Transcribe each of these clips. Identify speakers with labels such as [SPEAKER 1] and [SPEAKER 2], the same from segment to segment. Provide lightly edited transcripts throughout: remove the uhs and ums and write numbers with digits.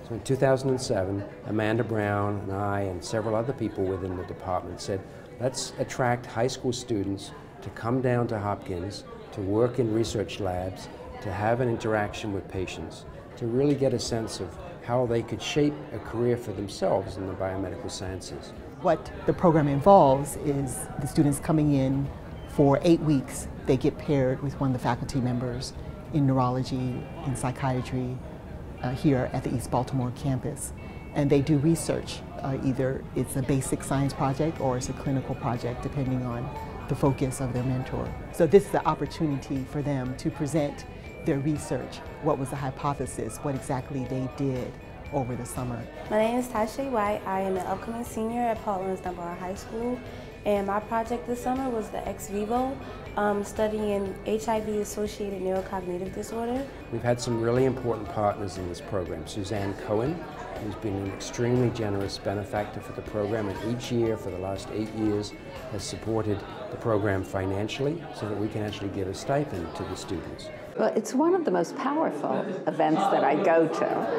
[SPEAKER 1] So in 2007, Amanda Brown and I and several other people within the department said, let's attract high school students to come down to Hopkins, to work in research labs, to have an interaction with patients, to really get a sense of how they could shape a career for themselves in the biomedical sciences.
[SPEAKER 2] What the program involves is the students coming in for 8 weeks. They get paired with one of the faculty members in neurology, in psychiatry, here at the East Baltimore campus. And they do research. Either it's a basic science project or it's a clinical project, depending on the focus of their mentor. So this is the opportunity for them to present their research. What was the hypothesis? What exactly they did over the summer.
[SPEAKER 3] My name is Tasha White. I am an upcoming senior at Baltimore High School. And my project this summer was the ex vivo studying HIV-associated neurocognitive disorder.
[SPEAKER 1] We've had some really important partners in this program. Suzanne Cohen, who's been an extremely generous benefactor for the program, and each year for the last 8 years has supported the program financially so that we can actually give a stipend to the students.
[SPEAKER 4] Well, it's one of the most powerful events that I go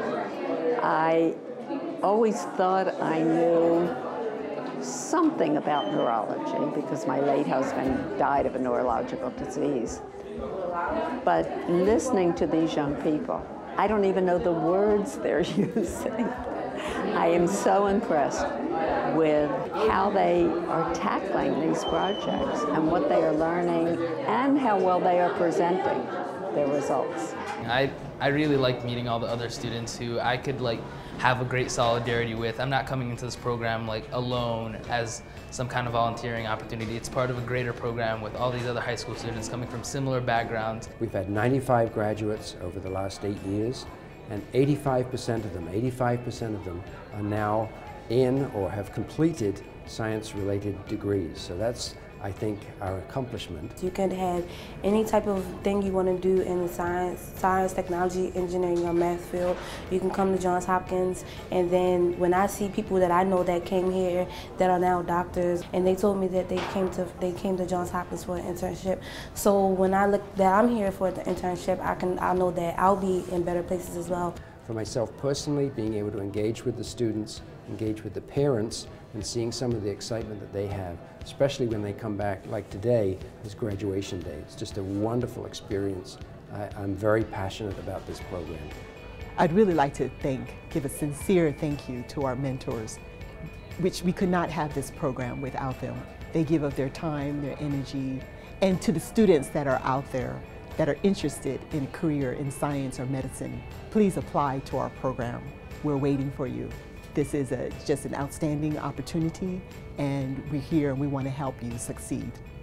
[SPEAKER 4] to. I always thought I knew something about neurology because my late husband died of a neurological disease. But listening to these young people, I don't even know the words they're using. I am so impressed with how they are tackling these projects and what they are learning and how well they are presenting their results.
[SPEAKER 5] I really like meeting all the other students who I could have a great solidarity with. I'm not coming into this program alone as some kind of volunteering opportunity. It's part of a greater program with all these other high school students coming from similar backgrounds.
[SPEAKER 1] We've had 95 graduates over the last 8 years, and 85% of them are now in or have completed science-related degrees. So that's, I think, our accomplishment.
[SPEAKER 3] You can have any type of thing you want to do in the science, technology, engineering, or math field. You can come to Johns Hopkins, and then when I see people that I know that came here that are now doctors, and they told me that they came to Johns Hopkins for an internship. So when I look that I'm here for the internship, I know that I'll be in better places as well.
[SPEAKER 1] For myself personally, being able to engage with the students, engage with the parents, and seeing some of the excitement that they have, especially when they come back, like today, is graduation day. It's just a wonderful experience. I'm very passionate about this program.
[SPEAKER 2] I'd really like to give a sincere thank you to our mentors, which we could not have this program without them. They give of their time, their energy, and to the students that are out there that are interested in a career in science or medicine, please apply to our program. We're waiting for you. This is just an outstanding opportunity, and we're here and we want to help you succeed.